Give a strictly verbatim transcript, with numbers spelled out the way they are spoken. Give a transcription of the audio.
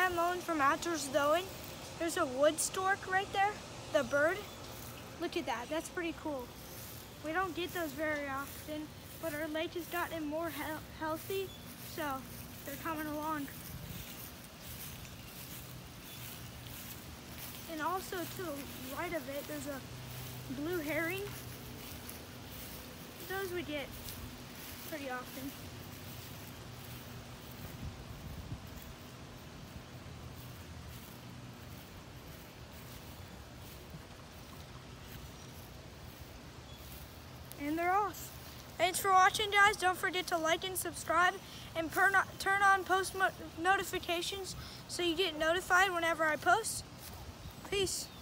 that moan from outdoors going. There's a wood stork right there, the bird. Look at that, that's pretty cool. We don't get those very often, but our lake has gotten more he healthy, so they're coming along. And also to the right of it, there's a blue herring. Those we get pretty often. And they're off. Thanks for watching, guys. Don't forget to like and subscribe and turn on post notifications so you get notified whenever I post. Peace.